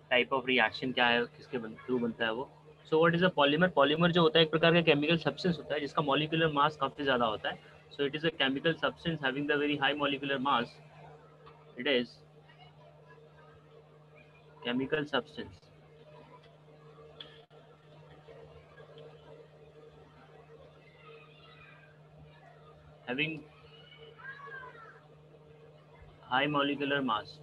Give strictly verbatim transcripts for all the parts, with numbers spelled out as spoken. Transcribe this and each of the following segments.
Type of reaction क्या है, किसके थ्रू बनता है वो। So what is a polymer? Polymer जो होता है एक प्रकार का केमिकल सब्सटेंस होता है जिसका मॉलिक्यूलर मास काफी ज्यादा होता है। So it is a chemical substance having the very high molecular mass. It is chemical substance having high molecular mass।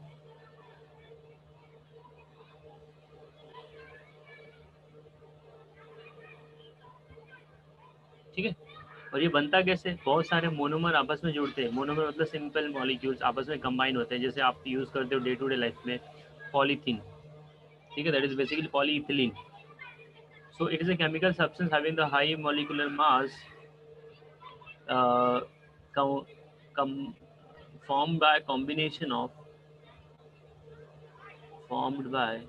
ठीक है। और ये बनता कैसे? बहुत सारे मोनोमर आपस में जुड़ते हैं। मोनोमर मतलब सिंपल मॉलिक्यूल्स आपस में कंबाइन होते हैं, जैसे आप यूज करते हो डे टू डे लाइफ में पॉलीथीन। ठीक है, that is basically polyethylene. So it is a chemical substance having the high molecular mass com, com, formed by combination of formed by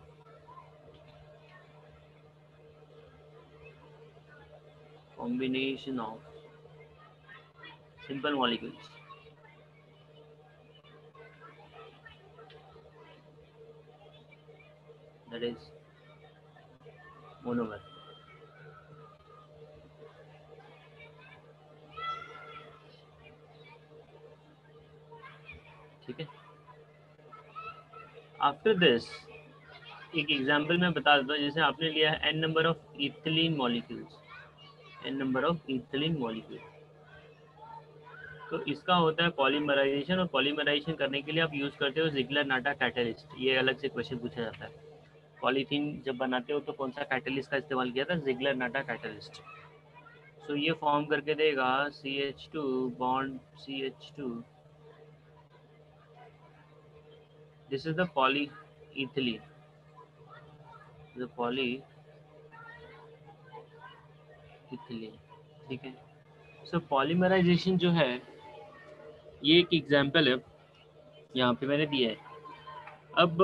combination of simple molecules। That is monomer। ठीक है। After this एक example मैं बता देता हूँ। जैसे आपने लिया है N number of ethylene molecules, N number of ethylene molecule. तो इसका होता है पॉलीमराइजेशन, और पॉलीमराइजेशन करने के लिए आप यूज करते हो जिगलर नाटा कैटलिस्ट। ये अलग से क्वेश्चन पूछा जाता है। पॉलीथीन जब बनाते हो तो कौन सा कैटलिस्ट का इस्तेमाल किया था? Ziggler Natta catalyst. सो ये फॉर्म करके देगा C H two bond C H two. This is the polyethylene, the polyethylene. ठीक है। सो पॉलीमराइजेशन जो है ये एक एग्जांपल है, यहाँ पे मैंने दिया है। अब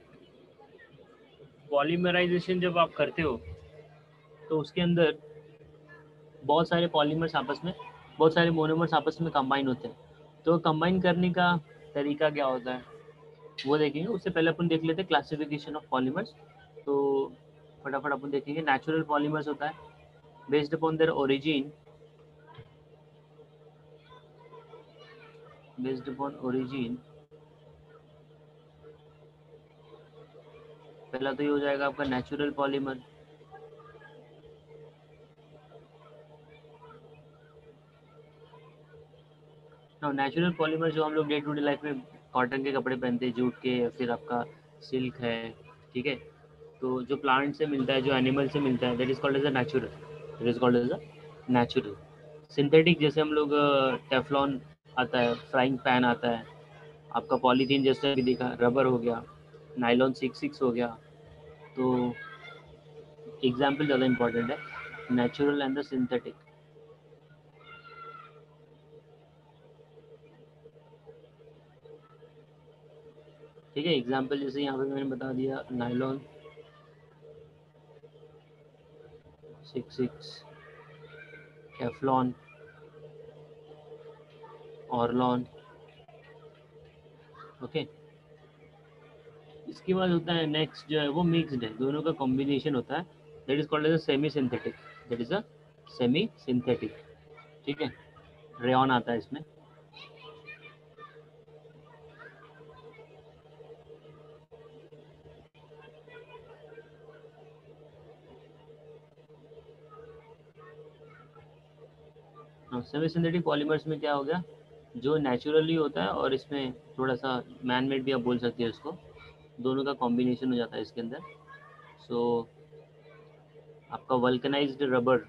पॉलीमराइजेशन जब आप करते हो तो उसके अंदर बहुत सारे पॉलीमर्स आपस में, बहुत सारे मोनोमर्स आपस में कंबाइन होते हैं। तो कंबाइन करने का तरीका क्या होता है वो देखेंगे। उससे पहले अपन देख लेते हैं क्लासिफिकेशन ऑफ पॉलीमर्स। तो फटाफट अपन देखेंगे। नेचुरल पॉलीमर्स होता है based upon their origin, based upon origin. पहला तो ये हो जाएगा आपका नेचुरल पॉलीमर। नेचुरल पॉलीमर जो हम लोग डे टू डे लाइफ में कॉटन के कपड़े पहनते हैं, जूट के, या फिर आपका सिल्क है। ठीक है। तो जो प्लांट से मिलता है, जो एनिमल से मिलता है, that is called as a natural, that is called as a natural. Synthetic जैसे हम लोग टेफ्लॉन आता है, फ्राइंग पैन आता है, आपका पॉलीथीन जैसे अभी देखा, रबर हो गया, नाइलॉन सिक्स सिक्स हो गया। तो एग्जाम्पल ज़्यादा इंपॉर्टेंट है, नेचुरल एंड द सिंथेटिक। ठीक है। एग्जाम्पल जैसे यहाँ पे मैंने बता दिया, nylon six six, Teflon, Orlon. Okay. इसके बाद होता है नेक्स्ट जो है वो मिक्स्ड है, दोनों का कॉम्बिनेशन होता है, that is called as a semi synthetic, that is a semi synthetic. ठीक है। रेयन आता है इसमें। सेमी सिंथेटिक पॉलीमर्स में क्या हो गया, जो नेचुरली होता है और इसमें थोड़ा सा मैन मेड भी आप बोल सकते हैं इसको, दोनों का कॉम्बिनेशन हो जाता है इसके अंदर। सो so, आपका वल्कनाइज्ड रबर,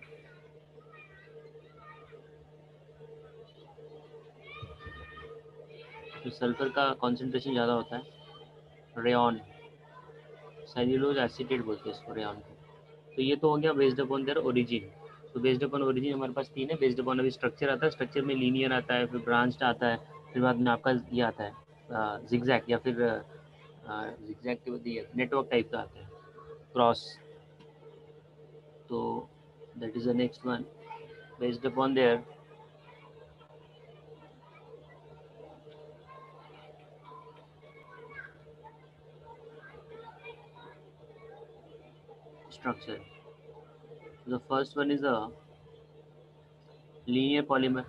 जो सल्फर का कॉन्सेंट्रेशन ज़्यादा होता है, रेयन, सेल्यूलोज एसिटेट बोलते हैं इसको, रेयन को। तो ये तो हो गया बेस्ड अपॉन देयर ओरिजिन। तो बेस्ड अपॉन ओरिजिन हमारे पास तीन है। बेस्ड अपॉन अभी स्ट्रक्चर आता है, स्ट्रक्चर में लीनियर आता है, फिर ब्रांच्ड आता है, फिर बाद में आपका ये आता है जिगजैग, या फिर जिगजैग के बाद ये नेटवर्क टाइप का आता है, क्रॉस। तो that is the next one based upon their structure. The first one is a linear polymer.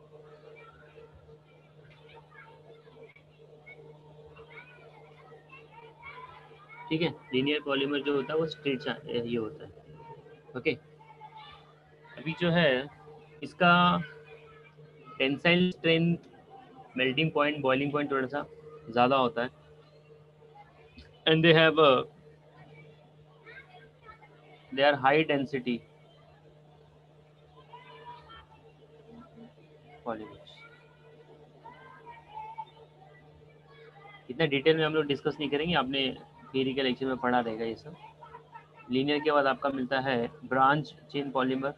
ठीक है, लीनियर पॉलीमर जो होता है वो स्ट्रेट ये होता है। ओके, अभी जो है इसका tensile strength, melting point, boiling point थोड़ा सा ज़्यादा होता है, and they have they are high density polymers. इतना डिटेल में हम लोग डिस्कस नहीं करेंगे, आपने थियरी के लेक्चर में पढ़ा रहेगा ये सब। लीनियर के बाद आपका मिलता है ब्रांच चेन पॉलीमर।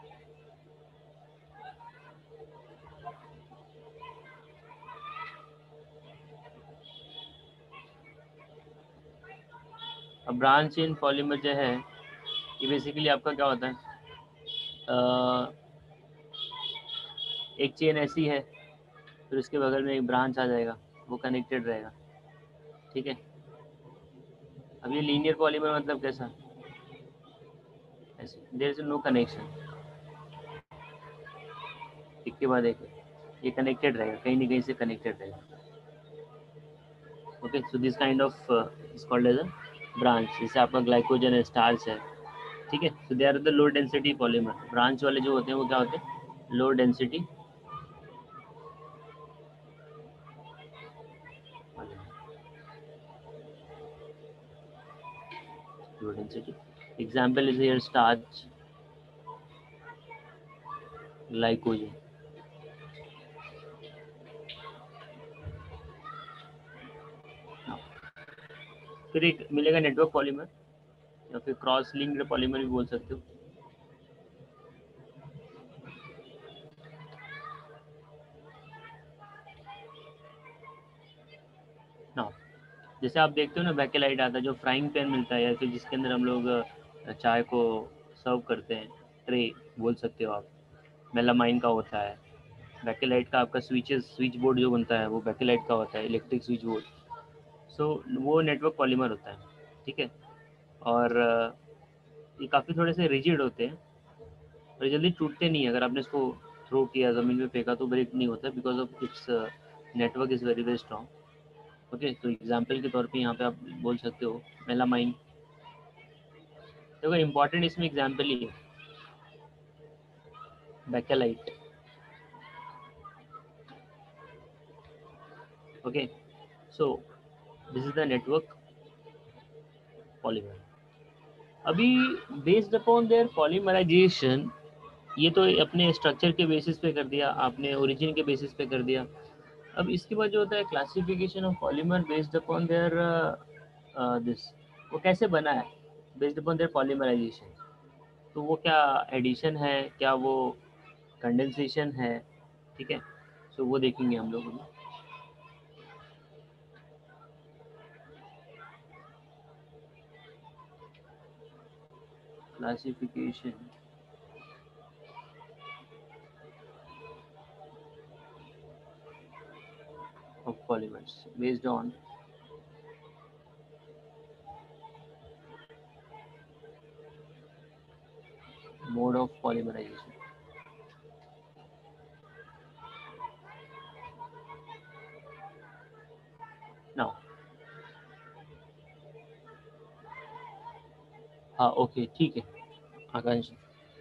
अब ब्रांच चेन पॉलीमर जो है ये बेसिकली आपका क्या होता है, आ, एक चेन ऐसी है, फिर उसके बगल में एक ब्रांच आ जाएगा, वो कनेक्टेड रहेगा। ठीक है, अब ये लीनियर पॉलीमर मतलब कैसा, ऐसे देयर इज नो कनेक्शन, एक के बाद एक ये कनेक्टेड रहेगा, कहीं ना कहीं से कनेक्टेड रहेगा। Okay, so this kind of is called as a branch. जैसे आपका ग्लाइकोजन है, स्टार्च है, ठीक है, so they are the low density polymer. Branch वाले जो होते हैं वो क्या होते हैं, low density low density. Example is here starch, glycogen. फिर एक मिलेगा नेटवर्क पॉलीमर, या फिर क्रॉस लिंक्ड पॉलीमर भी बोल सकते हो। ना, जैसे आप देखते हो ना बैकेलाइट आता है, जो फ्राइंग पैन मिलता है, या फिर जिसके अंदर हम लोग अ, चाय को सर्व करते हैं, ट्रे बोल सकते हो आप, मेलामाइन का होता है। बैकेलाइट का आपका स्विचेस, स्विच बोर्ड जो बनता है वो बैकेलाइट का होता है, इलेक्ट्रिक स्विच बोर्ड। सो वो नेटवर्क पॉलीमर होता है। ठीक है, और अ, ये काफ़ी थोड़े से रिजिड होते हैं और ये जल्दी टूटते नहीं है। अगर आपने इसको थ्रो किया, ज़मीन में फेंका, तो ब्रेक नहीं होता, because of its network is very very strong. Okay, तो एग्जाम्पल के तौर पे यहाँ पे आप बोल सकते हो मेलामाइन। देखो इम्पोर्टेंट इसमें एग्जाम्पल ही है, bakelite. Okay, so this is the network polymer. अभी बेस्ड अपॉन देयर पॉलीमराइजेशन, ये तो अपने स्ट्रक्चर के बेसिस पे कर दिया आपने, ओरिजिन के बेसिस पे कर दिया। अब इसके बाद जो होता है classification of polymer based upon their this, वो कैसे बना है, बेस्ड अपॉन देयर पॉलीमराइजेशन। तो वो क्या एडिशन है, क्या वो कंडेंसेशन है, ठीक है, सो वो देखेंगे हम लोग। Classification of polymers based on mode of polymerization. Now, हाँ ओके ठीक है आकांश,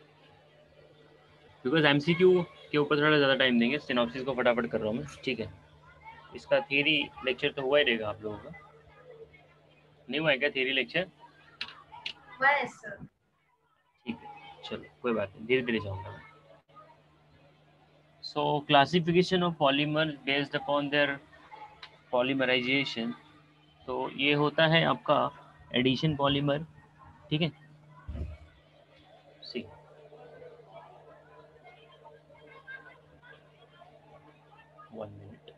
बिकॉज एमसीक्यू के ऊपर थोड़ा ज़्यादा टाइम देंगे, सिनॉप्सिस को फटाफट कर रहा हूँ मैं। ठीक है, इसका थियरी लेक्चर तो हुआ ही रहेगा आप लोगों का, नहीं हुआ है क्या थियरी लेक्चर? ठीक है, चलो कोई बात नहीं, धीरे धीरे जाऊँगा मैं। So classification of polymer based upon their polymerization, तो ये होता है आपका एडिशन पॉलीमर। ठीक है, see one minute.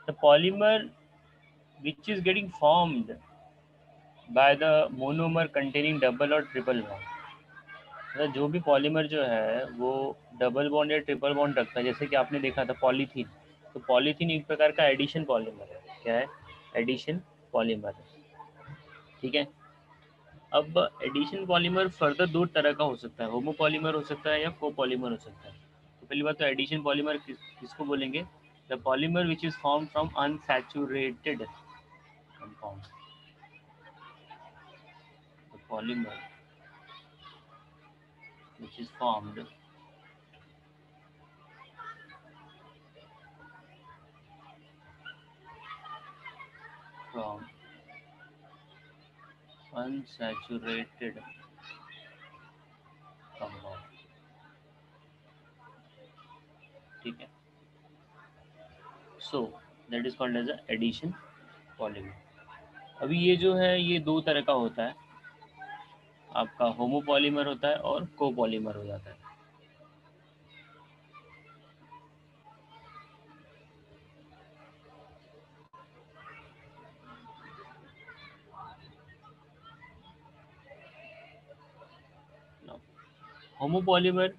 The polymer which is getting formed by the monomer containing double और ट्रिपल बॉन्ड। मतलब जो भी पॉलीमर जो है वो डबल बॉन्ड या ट्रिपल बॉन्ड रखता है, जैसे कि आपने देखा था पॉलीथीन, तो पॉलीथीन एक प्रकार का एडिशन पॉलीमर है। क्या है? एडिशन पॉलीमर है। ठीक है। अब एडिशन पॉलीमर फर्दर दो तरह का हो सकता है, होमो पॉलीमर हो सकता है या को पॉलीमर हो सकता है। तो पहली बात तो एडिशन पॉलीमर किस किसको बोलेंगे? The polymer which is form from unsaturated compound. The polymer which is formed from unsaturated compound। ठीक है। So that is called as a addition polymer. अभी ये जो है ये दो तरह का होता है, आपका होमो पॉलीमर होता है और को पॉलीमर हो जाता है। होमो पॉलीमर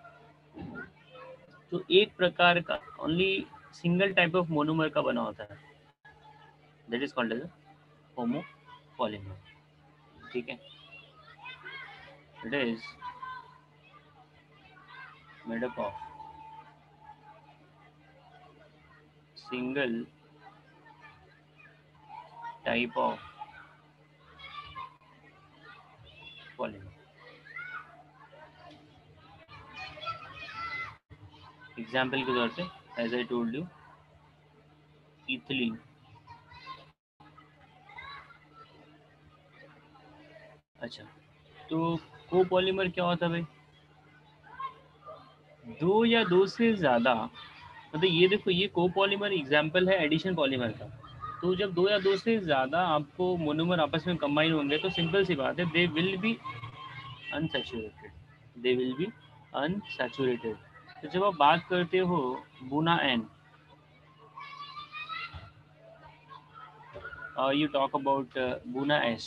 तो एक प्रकार का only single type of monomer का बना होता है, that is called as a homo polymer. ठीक है। It is made up of single type of polymer. Example के तौर पे as I told you, ethylene. अच्छा, तो को पॉलीमर क्या होता है भाई? दो या दो से ज़्यादा, मतलब ये देखो ये को पॉलीमर एग्जाम्पल है एडिशन पॉलीमर का। तो जब दो या दो से ज़्यादा आपको मोनोमर आपस में कंबाइन होंगे तो सिंपल सी बात है, they will be unsaturated. They will be unsaturated. तो जब आप बात करते हो Buna N, you talk about Buna S.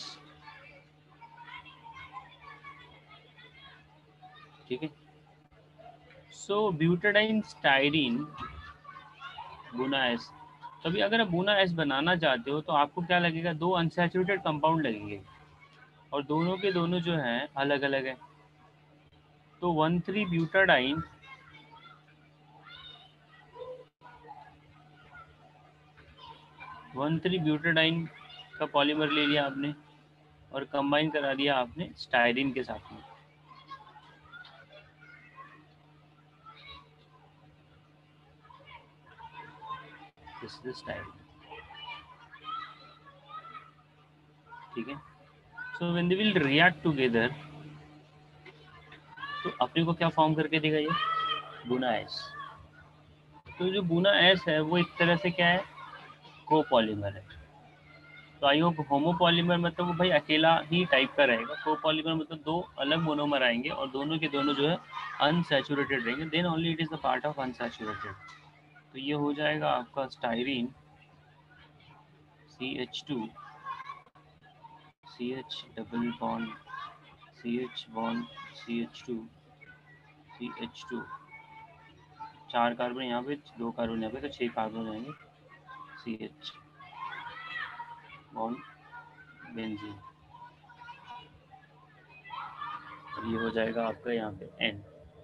ठीक है। So butadiene styrene Buna S. तभी अगर आप बुना एस बनाना चाहते हो तो आपको क्या लगेगा? दो अनसैचुरेटेड कंपाउंड लगेंगे और दोनों के दोनों जो हैं अलग अलग हैं। तो one three butadiene one three butadiene का पॉलीमर ले लिया आपने और कंबाइन करा दिया आपने स्टायरीन के साथ में। This is styrene. ठीक है। So when they will react together तो अपने को क्या फॉर्म करके देगा? ये बुना एस। तो जो बुना एस है वो एक तरह से क्या है? को पॉलीमर है। तो आई होप होमो पॉलीमर मतलब वो भाई अकेला ही टाइप का रहेगा। को पॉलीमर मतलब दो अलग मोनोमर आएंगे और दोनों के दोनों जो है अनसैचुरेटेड रहेंगे, then only it is the part of unsaturated. तो ये हो जाएगा आपका styrene C H two C H double bond C H bond C H two C H two, चार कार्बन यहाँ पे, दो कार्बन यहाँ पे, तो छः कार्बन हो जाएंगे। सी एच बॉन्ड बेंजीन, और ये हो जाएगा आपका यहाँ पे एन।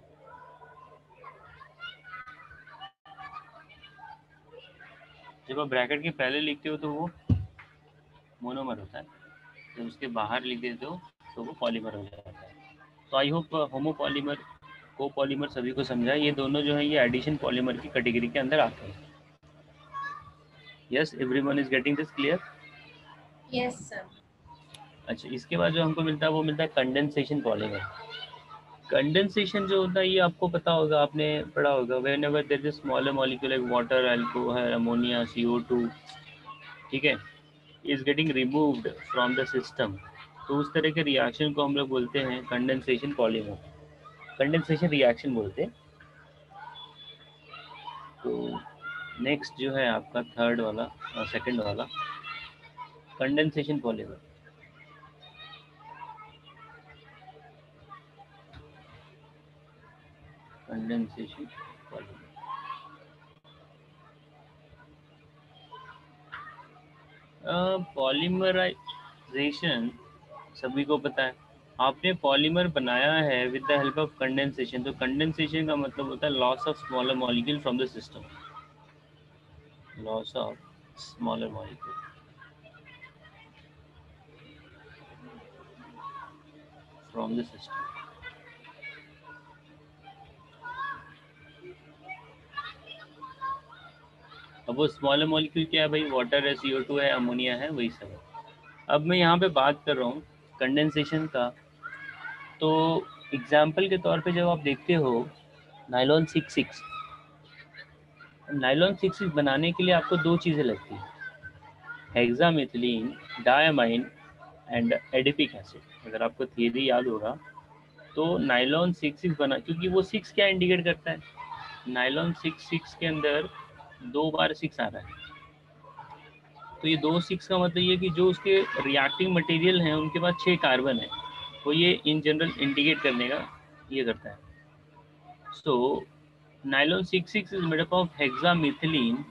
जब आप ब्रैकेट के पहले लिखते हो तो वो मोनोमर होता है, जब उसके बाहर लिख देते हो तो वो पॉलीमर हो जाता है। तो I hope homo polymer co polymer सभी को समझा। ये दोनों जो है ये एडिशन पॉलीमर की कैटेगरी के अंदर आते हैं। Yes, everyone is getting this clear? Yes sir. अच्छा, इसके बाद जो हमको मिलता है वो मिलता है कंडेंसेशन पॉलीमर। कंडेंसेशन जो होता है ये आपको पता होगा, आपने पढ़ा होगा, whenever there is smaller molecule like water, alcohol, ammonia, C O two, ठीक है, is getting removed from the system, तो उस तरह के रिएक्शन को हम लोग बोलते हैं कंडेंसेशन पॉलीमर, कंडेंसेशन रिएक्शन बोलते हैं। तो नेक्स्ट जो है आपका थर्ड वाला, सेकंड वाला, condensation polymer. Condensation polymer polymerization सभी को पता है। आपने पॉलीमर बनाया है with the help of condensation, तो कंडेंसेशन का मतलब होता है loss of smaller molecule from the system, loss of smaller molecule from the system. अब वो स्मॉलर मॉलिक्यूल क्या है भाई? वाटर है, सी ओ टू है, अमोनिया है, वही सब है। अब मैं यहाँ पे बात कर रहा हूँ कंडेंसेशन का, तो एग्जाम्पल के तौर पे जब आप देखते हो nylon six six, nylon six six बनाने के लिए आपको दो चीज़ें लगती हैं, hexamethylene, diamine and adipic acid. अगर आपको थियरी याद होगा तो नाइलॉन सिक्स सिक्स बना, क्योंकि वो सिक्स क्या इंडिकेट करता है, नाइलॉन सिक्स सिक्स के अंदर दो बार सिक्स आ रहा है, तो ये दो सिक्स का मतलब ये कि जो उसके रिएक्टिंग मटेरियल हैं उनके पास छः कार्बन है, तो ये इन जनरल इंडिकेट करने का ये करता है। So nylon six six is made up of hexamethylene,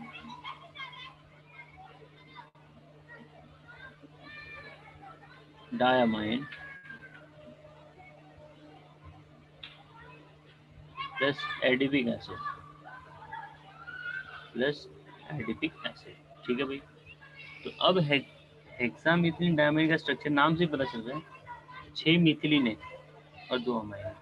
diamine plus adipic acid, plus adipic acid. ठीक है भाई, तो अब हेक्सामिथिलीन डायमाइन का स्ट्रक्चर नाम से पता चल रहा है, छह मिथिलीन है और दो अमाइन।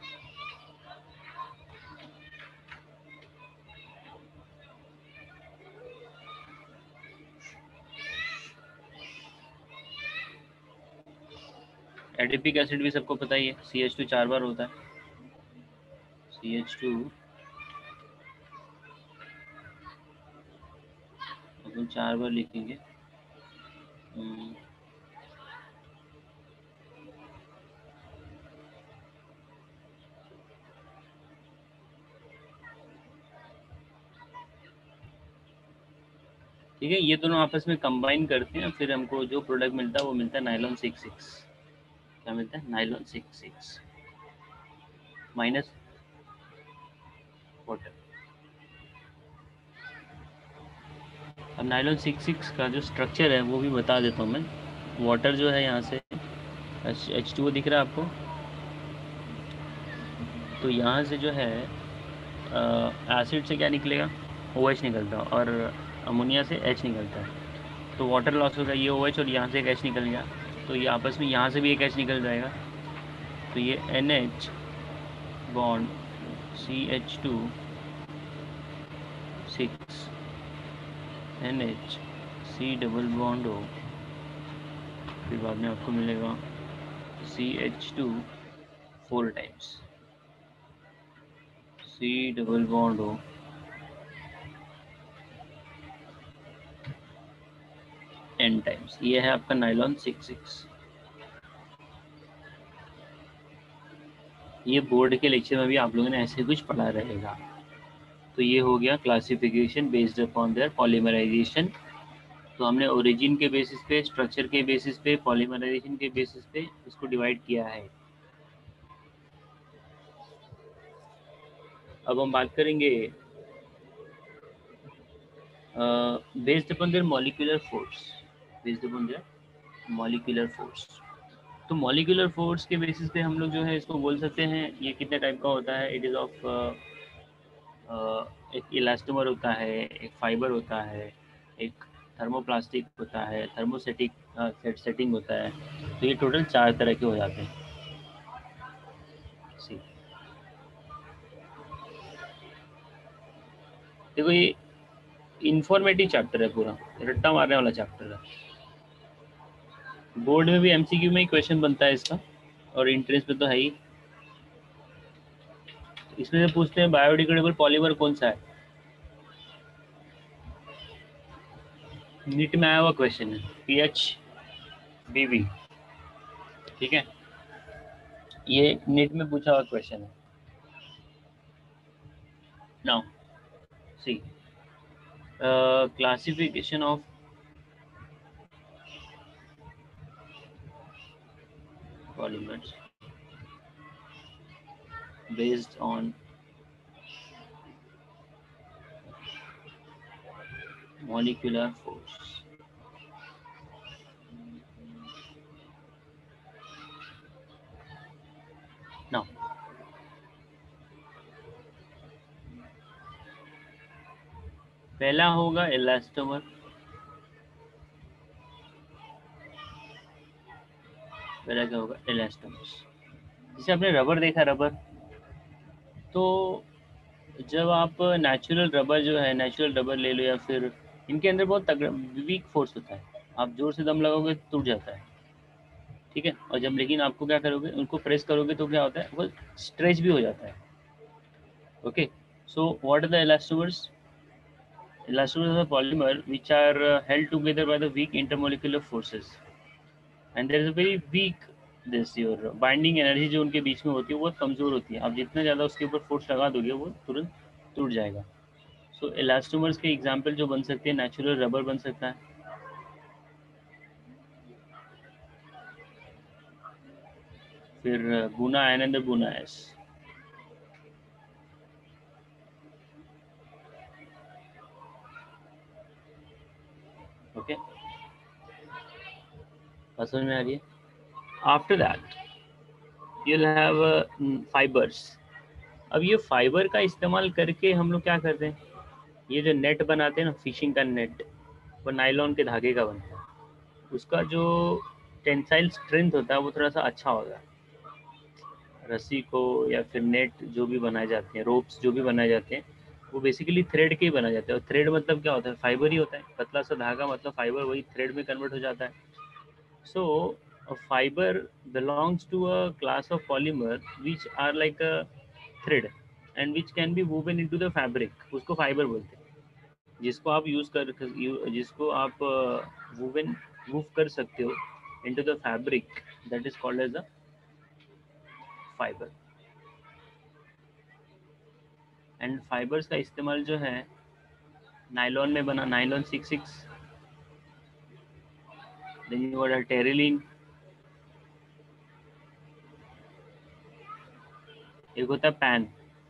एडिपिक एसिड भी सबको पता ही है, सी एच टू चार बार होता है, सी एच टू अपन चार बार लिखेंगे। ठीक है, ये दोनों आपस में कंबाइन करते हैं, फिर हमको जो प्रोडक्ट मिलता है वो मिलता है नाइलॉन सिक्स सिक्स। क्या मिलता है? Nylon six six minus water. अब नाइलॉन सिक्स सिक्स का जो स्ट्रक्चर है वो भी बता देता हूँ मैं। वाटर जो है यहाँ से एच टू ओ दिख रहा है आपको, तो यहाँ से जो है एसिड से क्या निकलेगा? ओ एच निकलता है, और अमोनिया से एच निकलता है, तो वाटर लॉस होगा, ये ओ एच और यहाँ से एक एच निकल गया, तो ये आपस में यहाँ से भी एक एच निकल जाएगा, तो ये N H bond C H two six N H C double bond O, फिर बाद में आपको मिलेगा C H two four times, C double bond O N times. ये है आपका नाइलॉन सिक्स सिक्स। ये बोर्ड के लेक्चर में भी आप लोगों ने ऐसे कुछ पढ़ा रहेगा। तो ये हो गया classification based upon their polymerization. तो हमने ओरिजिन के बेसिस पे, स्ट्रक्चर के बेसिस पे, पॉलीमराइजेशन के बेसिस पे इसको डिवाइड किया है। अब हम बात करेंगे based upon their molecular force, based upon their molecular force. तो मॉलिक्यूलर फोर्स के बेसिस पे हम लोग जो है इसको बोल सकते हैं ये कितने टाइप का होता है। इट इज़ ऑफ एक इलास्टोमर होता है, एक फाइबर होता है, एक थर्मोप्लास्टिक होता है, थर्मोसेटिक सेट सेटिंग होता है। तो ये टोटल चार तरह के हो जाते हैं। सी देखो, ये इंफॉर्मेटिव चैप्टर है, पूरा रट्टा मारने वाला चैप्टर है। बोर्ड में भी एमसीक्यू में ही क्वेश्चन बनता है इसका, और इंट्रेंस में तो है ही। इसमें से पूछते हैं बायोडिग्रेडेबल पॉलीमर कौन सा है, नीट में आया हुआ क्वेश्चन है, पीएच बीवी। ठीक है, ये नीट में पूछा हुआ क्वेश्चन है। Now see, classification of polymers based on molecular force. Now, पहला होगा इलास्टोमर, पहला क्या होगा इलास्टोमर्स। जैसे आपने रबर देखा, रबर तो जब आप नेचुरल रबर जो है, नेचुरल रबर ले लो या फिर इनके अंदर बहुत तगड़ा वीक फोर्स होता है, आप जोर से दम लगाओगे तो टूट जाता है, ठीक है। और जब लेकिन आपको क्या करोगे, उनको प्रेस करोगे तो क्या होता है, वो स्ट्रेच भी हो जाता है। Okay, so what are the elastomers? Elastomers are polymer which are uh, held together by the weak intermolecular forces, and there is a very weak this your binding energy जो उनके बीच में होती है वो बहुत कमज़ोर होती है। आप जितना ज़्यादा उसके ऊपर फोर्स लगा दोगे वो तुरंत टूट जाएगा। सो so, इलास्टोमर्स के एग्जांपल जो बन सकते हैं, नेचुरल रबर बन सकता है, फिर Buna N and Buna S, okay, बात समझ में आ रही है? After that you'll have uh, fibers. अब ये फाइबर का इस्तेमाल करके हम लोग क्या करते हैं, ये जो नेट बनाते हैं ना, फिशिंग का नेट, वो नायलॉन के धागे का बनता है। उसका जो टेंसाइल स्ट्रेंथ होता है वो थोड़ा सा अच्छा होता है। रस्सी को या फिर नेट जो भी बनाए जाते हैं, रोप्स जो भी बनाए जाते हैं, वो बेसिकली थ्रेड के ही बनाए जाते हैं। और थ्रेड मतलब क्या होता है, फाइबर ही होता है। पतला सा धागा मतलब फाइबर, वही थ्रेड में कन्वर्ट हो जाता है। So a fiber belongs to a class of polymer which are like a thread and which can be woven into the fabric, उसको फाइबर बोलते हैं। जिसको आप यूज कर जिसको आप वूवन मूव कर सकते हो into the fabric, that is called as a fiber. And fibres का इस्तेमाल जो है नायलॉन में बना, nylon six six, then you got terylene, एक होता है पैन,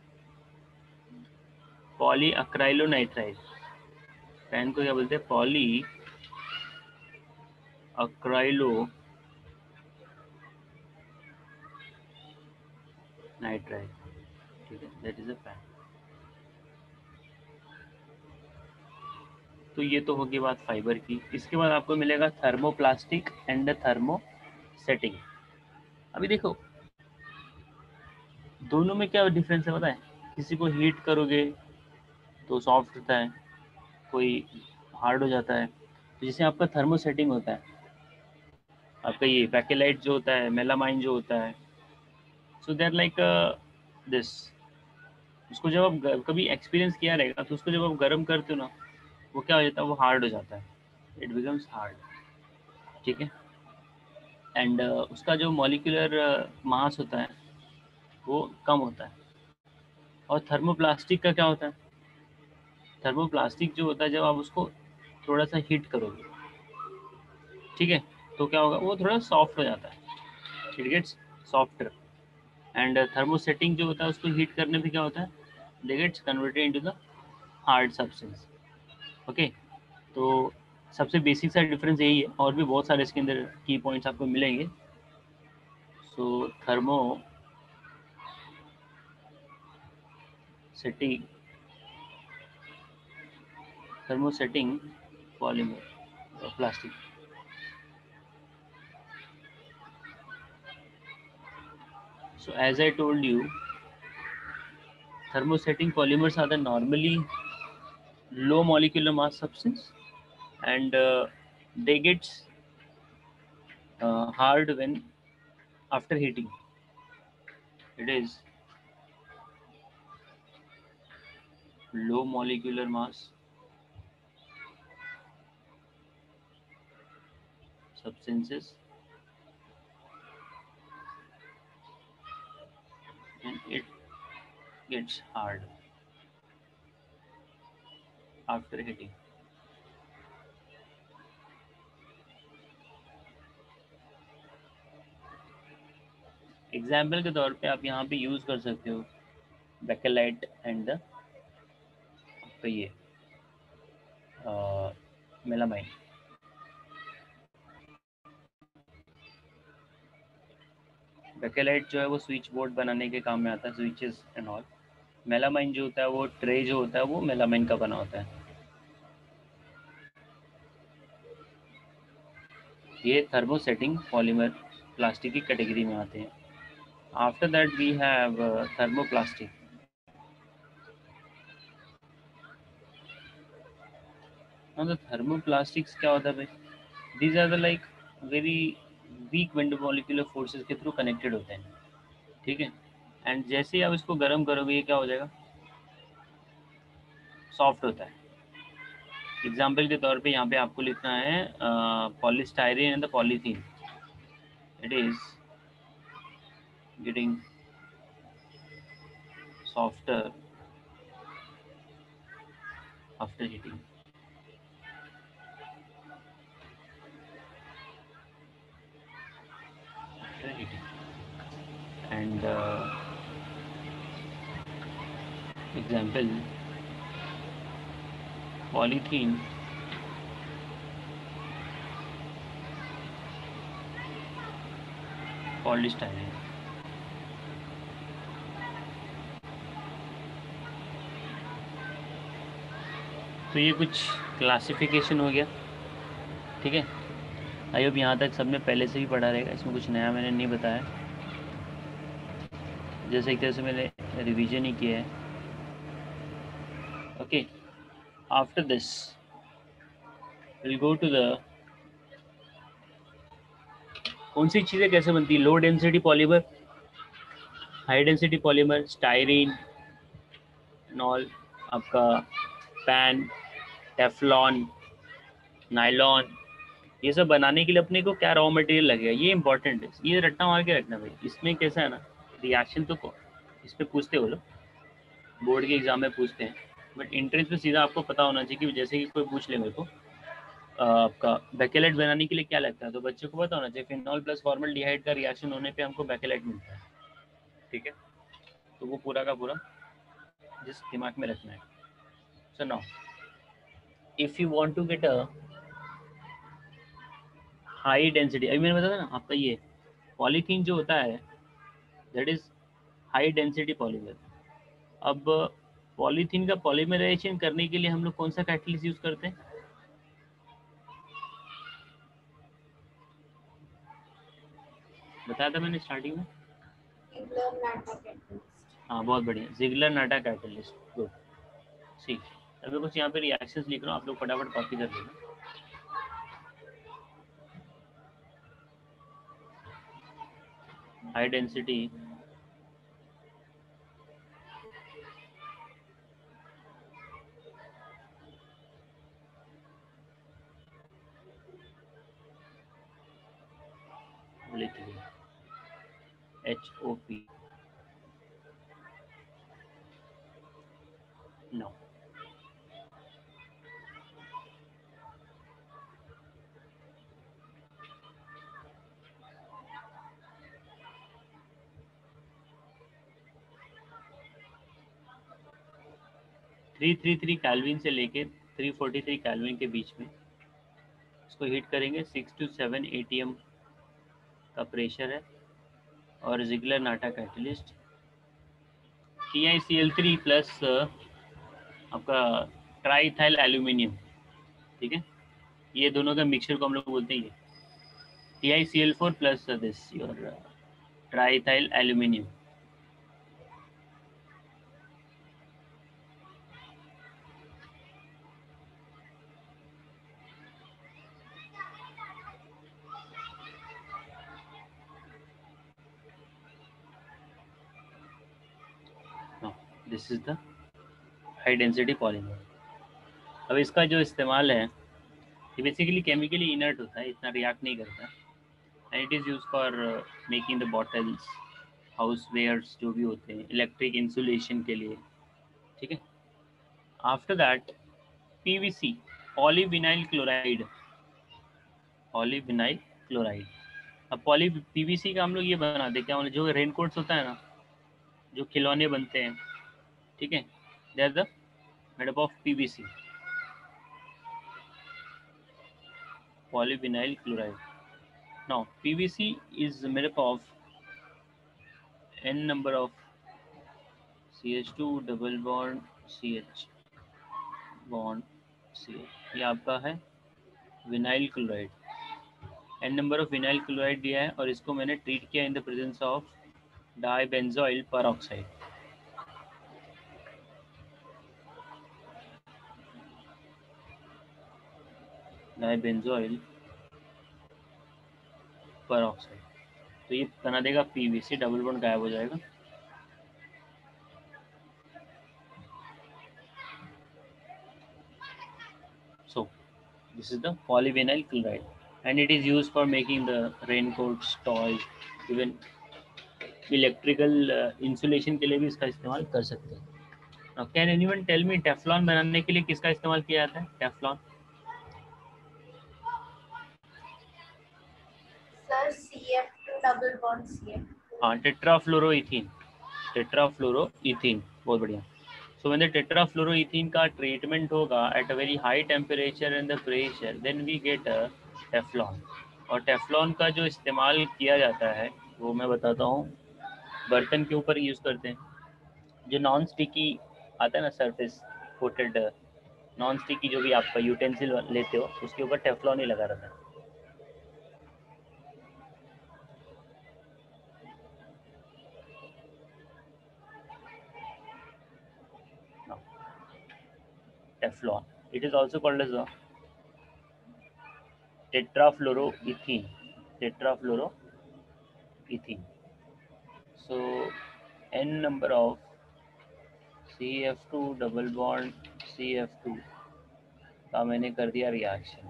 पॉली अक्राइलोनाइट्राइल। पैन को क्या बोलते हैं, पॉली अक्राइलो नाइट्राइल, ठीक है, दैट इज अ पैन। तो ये तो होगी बात फाइबर की। इसके बाद आपको मिलेगा थर्मोप्लास्टिक एंड थर्मोसेटिंग। अभी देखो दोनों में क्या डिफरेंस है पता है? किसी को हीट करोगे तो सॉफ्ट होता है, कोई हार्ड हो जाता है। तो जैसे आपका थर्मोसेटिंग होता है, आपका ये बैकेलाइट जो होता है, मेलामाइन जो होता है, so they are like this. उसको जब आप कभी एक्सपीरियंस किया रहेगा तो उसको जब आप गर्म करते हो ना, वो क्या हो जाता है, वो हार्ड हो जाता है, इट बिकम्स हार्ड, ठीक है। एंड uh, उसका जो मॉलिक्यूलर मास होता है वो कम होता है। और थर्मोप्लास्टिक का क्या होता है, थर्मोप्लास्टिक जो होता है जब आप उसको थोड़ा सा हीट करोगे, ठीक है, तो क्या होगा, वो थोड़ा सॉफ्ट हो जाता है, it gets softer. And thermosetting जो होता है उसको हीट करने पे क्या होता है, they gets converted into the hard substance, okay. तो सबसे बेसिक सा डिफरेंस यही है, और भी बहुत सारे इसके अंदर की पॉइंट्स आपको मिलेंगे। So thermosetting thermosetting polymer or plastic. So as I told you, thermosetting polymers are the normally low molecular mass substance, and uh, they get uh, hard when after heating. It is low molecular mass substances, and it gets hard after heating. Example के तौर पे आप यहाँ पे use कर सकते हो bakelite and the तो ये मेलामाइन। बेकेलाइट जो है वो स्विच बोर्ड बनाने के काम में आता है, स्विचेस एंड ऑल। मेलामाइन जो होता है वो ट्रे जो होता है वो मेलामाइन का बना होता है। ये थर्मोसेटिंग पॉलीमर प्लास्टिक की कैटेगरी में आते हैं। After that we have thermoplastic. हाँ, तो थर्मोप्लास्टिक्स क्या होता है भाई? These are the like very weak window molecular forces के थ्रू कनेक्टेड होते हैं, ठीक है। एंड जैसे ही आप इसको गर्म करोगे ये क्या हो जाएगा? सॉफ्ट होता है। एग्जाम्पल के तौर पे यहाँ पे आपको लिखना है polystyrene and the polythene, it is getting softer after heating. After heating and example polythene polystyrene. तो ये कुछ क्लासिफिकेशन हो गया, ठीक है। आई होप यहाँ तक सबने पहले से ही पढ़ा रहेगा, इसमें कुछ नया मैंने नहीं बताया, जैसे एक तरह से मैंने रिवीजन ही किया है। Okay, after this will go to the कौन सी चीज़ें कैसे बनती है। Low density polymer, high density polymer, styrene and all, आपका पैन, टेफ्लॉन, नायलॉन, ये सब बनाने के लिए अपने को क्या रॉ मटेरियल लगेगा, ये इंपॉर्टेंट है। ये रट्टा मार के रखना भाई। इसमें कैसा है ना, रिएक्शन तो को इस पर पूछते हो लोग, बोर्ड के एग्जाम में पूछते हैं, बट इंट्रेंस में सीधा आपको पता होना चाहिए कि जैसे कि कोई पूछ ले मेरे को आपका बेकेलाइट बनाने के लिए क्या लगता है, तो बच्चे को पता होना चाहिए फिनॉल प्लस फॉर्मल्डिहाइड का रिएक्शन होने पे हमको बेकेलाइट मिलता है, ठीक है। तो वो पूरा का पूरा जिस दिमाग में रखना है। So now if you want to get a high density, अभी मैंने बताया ना आपका ये पॉलीथीन जो होता है that is high density polymer. अब पॉलीथीन का पॉलीमराइजेशन करने के लिए हम लोग कौन सा कैटलिस्ट यूज करते हैं? बताया था मैंने स्टार्टिंग में। हाँ बहुत बढ़िया, Ziegler Natta catalyst, good. See अभी कुछ यहाँ पे रिएक्शंस लिख रहा हूँ, आप लोग फटाफट कॉपी कर लेना। High density lithium, H O P, no. Three three three kelvin से लेके थ्री फोर्टी थ्री कैल्विन के बीच में इसको हीट करेंगे। सिक्स टू सेवन एटीएम का प्रेशर है और Ziegler Natta catalyst T I C L three plus आपका ट्राईथाइल एल्यूमिनियम, ठीक है। ये दोनों का मिक्सचर को हम लोग बोलते हैं T I C L four plus this your triethyl aluminium. This is the high density polymer. अब इसका जो इस्तेमाल है ये बेसिकली केमिकली इनर्ट होता है, इतना रिएक्ट नहीं करता, and it is use for making the bottles, housewares जो भी होते हैं, इलेक्ट्रिक इंसुलेशन के लिए, ठीक है। After that P V C, polyvinyl chloride, polyvinyl chloride. अब पॉली पीवीसी का हम लोग ये बनाते हैं, क्या मतलब जो रेनकोट्स होता है ना, जो खिलौने बनते हैं, ठीक है, they are the made up of PVC, polyvinyl chloride. Now P V C is made up of n number of C H two double bond C H bond C H. ये आपका है vinyl chloride, n number of vinyl chloride दिया है और इसको मैंने treat किया in the presence of dibenzoyl peroxide. Dibenzoyl peroxide. तो ये बना देगा पीवीसी, डबल बॉन्ड गायब हो जाएगा. So this is the polyvinyl chloride and it is used for making the raincoats, toys, even electrical insulation के लिए भी इसका इस्तेमाल कर सकते हैं. Now, can anyone tell me Teflon बनाने के लिए किसका इस्तेमाल किया जाता है? Teflon sir C F two double bond C F two. हाँ, टेट्राफ्लोरोइथीन. टेट्राफ्लोरोइथीन, बहुत बढ़िया. सो व्हेन द टेट्राफ्लोरोइथीन का ट्रीटमेंट होगा at a very high temperature and the pressure, then we get a Teflon. और टेफ्लॉन का जो इस्तेमाल किया जाता है वो मैं बताता हूँ. बर्तन के ऊपर यूज़ करते हैं, जो नॉन स्टिकी आता है ना, सरफेस कोटेड नॉन स्टिकी जो भी आपका यूटेंसिल लेते हो उसके ऊपर टेफ्लॉन ही लगा रहता है. Teflon. It is also called as a tetrafluoroethene. Tetrafluoroethene. So n number of C F two double bond C F two का मैंने कर दिया reaction.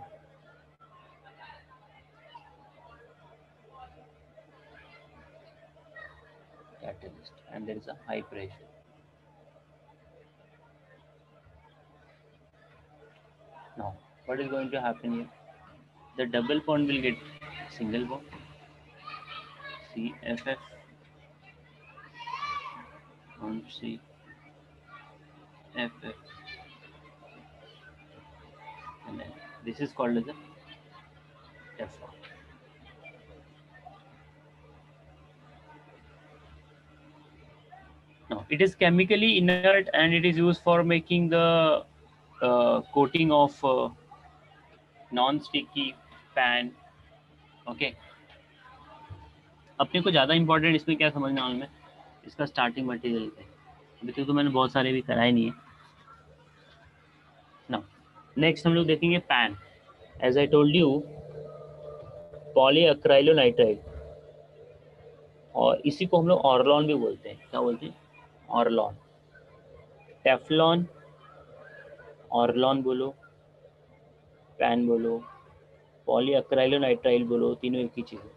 Catalyst and there is a high pressure. Now what is going to happen here? The double bond will get single bond C F F on C F F, and then this is called as a Teflon. Now it is chemically inert and it is used for making the uh, coating of uh, non-sticky pan. Okay. अपने को ज़्यादा important इसमें क्या समझना मालूम है, इसका starting material है. अभी तक तो मैंने बहुत सारे भी कराए नहीं है ना. नेक्स्ट हम लोग देखेंगे PAN. As I told you, polyacrylonitride, और इसी को हम लोग ऑर्लॉन भी बोलते हैं. क्या बोलते हैं? ऑर्लॉन. टेफ्लॉन, ऑर्लॉन बोलो, पैन बोलो, पॉलीअक्राइलोनाइट्राइल बोलो, तीनों एक ही चीज़ है.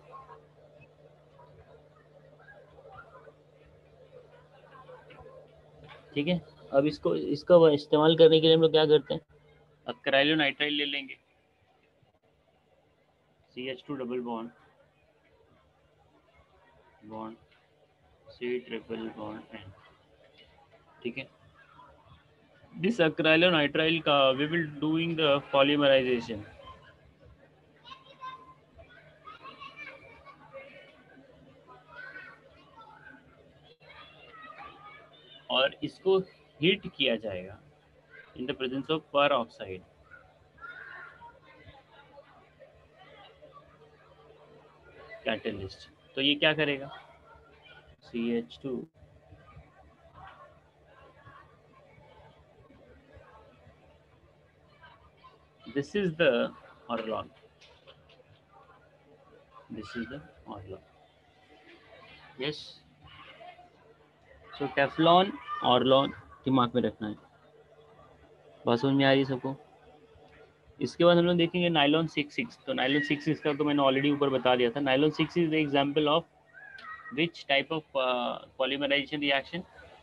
ठीक है. अब इसको इसका इस्तेमाल करने के लिए हम लोग क्या करते हैं, अक्राइलोनाइट्राइल ले लेंगे, C H two double bond bond C triple bond N. ठीक है. दिस अक्राइलोनाइट्राइल का we will doing the polymerization. और इसको हीट किया जाएगा in the presence of peroxide. Catalyst. तो ये क्या करेगा, C H two this is the orlon, this is the orlon. yes. so Teflon, Orlon दिमाग में रखना है. बात समझ में आ रही है सबको? इसके बाद हम लोग देखेंगे नाइलॉन सिक्स सिक्स. तो नाइलॉन सिक्स सिक्स का तो मैंने ऑलरेडी ऊपर बता दिया था. Nylon six is the example of which type of polymerization reaction?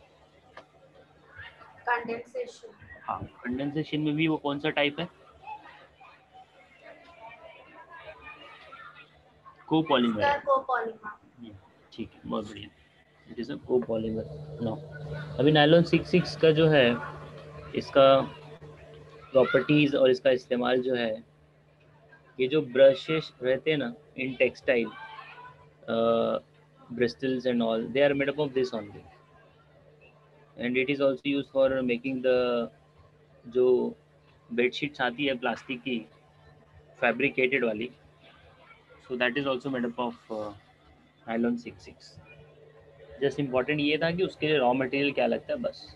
Condensation. हाँ, कंडेंसेशन में भी वो कौन सा टाइप है? कोपॉलीमर इसका है। कोपॉलीमर। ठीक है, बहुत बढ़िया, it is a copolymer. No, अभी नायलॉन सिक्स सिक्स का जो है इसका प्रॉपर्टीज और इसका इस्तेमाल जो है, ये जो ब्रशेस रहते हैं ना in textile, bristles and all, they are made up of this only, and it is also used for making the, जो बेडशीट्स आती है प्लास्टिक की फैब्रिकेटेड वाली, so that is also made up of nylon six six. Just important ये था कि उसके लिए रॉ मटेरियल क्या लगता है बस।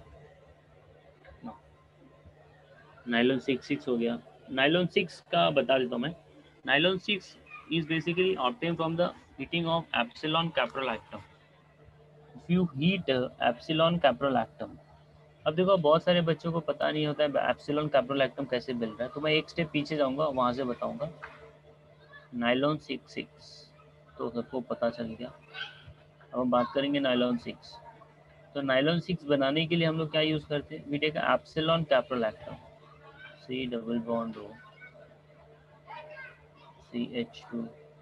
नायलॉन सिक्स सिक्स हो गया। नायलॉन सिक्स का बता देता हूँ मैं। Nylon six is basically obtain from the heating of epsilon caprolactam. If you heat epsilon caprolactam, अब देखो बहुत सारे बच्चों को पता नहीं होता है एप्सिलॉन कैप्रोलैक्टम कैसे मिल रहा है, तो मैं एक स्टेप पीछे जाऊंगा, वहां से बताऊंगा। नायलॉन सिक्स सिक्स तो सबको पता चल गया। अब हम बात करेंगे नायलॉन सिक्स। तो नायलॉन सिक्स बनाने के लिए हम लोग क्या यूज करते हैं, we take epsilon caprolactam, C double bond O, C H two,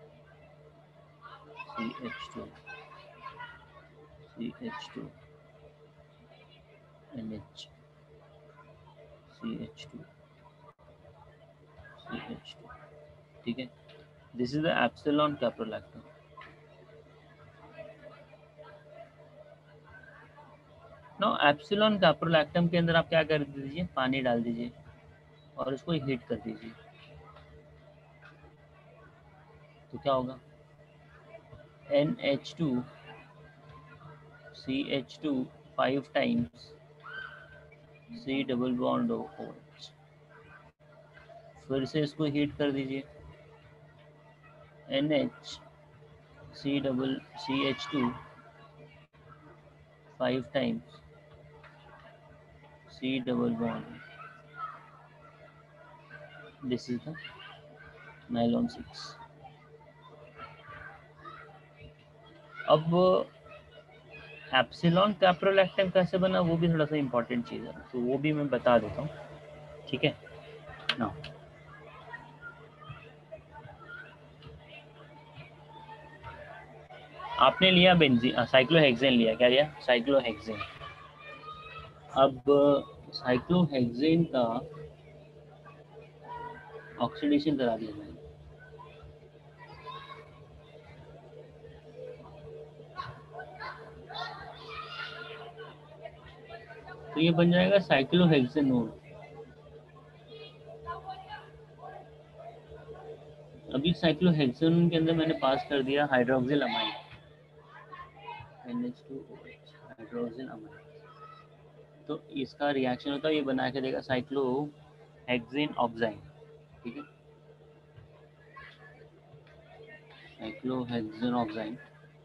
C H two, C H two, N H, C H two, C H two, ठीक है। This is the epsilon caprolactam. No, epsilon caprolactam के अंदर आप क्या कर दीजिए, पानी डाल दीजिए और उसको हीट कर दीजिए, तो क्या होगा, N H two, C H two, five times, C double bond O H, फिर से इसको हीट कर दीजिए, N H, C double, C H two, five times, C double bond, this is the nylon six. अब epsilon caprolactam कैसे बना वो भी थोड़ा सा इम्पोर्टेंट चीज़ है, तो वो भी मैं बता देता हूँ, ठीक है ना। आपने लिया बेंजीन, साइक्लोहेक्सेन लिया, क्या लिया, साइक्लोहेक्सेन। अब साइक्लोहेक्सेन का ऑक्सीडेशन करा दिया मैंने, तो ये बन जाएगा साइक्लोहेक्सेनोन। अभी साइक्लोहेक्सेनोन के अंदर मैंने पास कर दिया hydroxyl amide, N H two O H, hydroxyl amide, तो इसका रिएक्शन होता है, ये बना के देगा साइक्लोहेक्सेन ऑक्साइड, ठीक है, साइक्लोहेक्सेन ऑक्साइड।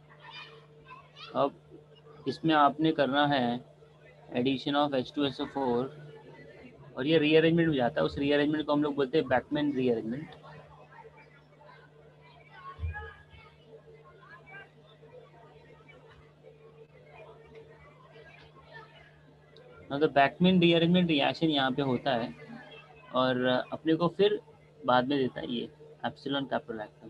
अब इसमें आपने करना है addition of H two S O four, और ये रीअरेंजमेंट हो जाता है, उस रीअरेंजमेंट को हम लोग बोलते हैं बैकमैन रीअरेंजमेंट। मतलब बैकमैन रीअरेंजमेंट रिएक्शन यहाँ पे होता है, और अपने को फिर बाद में देता है ये एप्सिलॉन कैप्रोलैक्टम।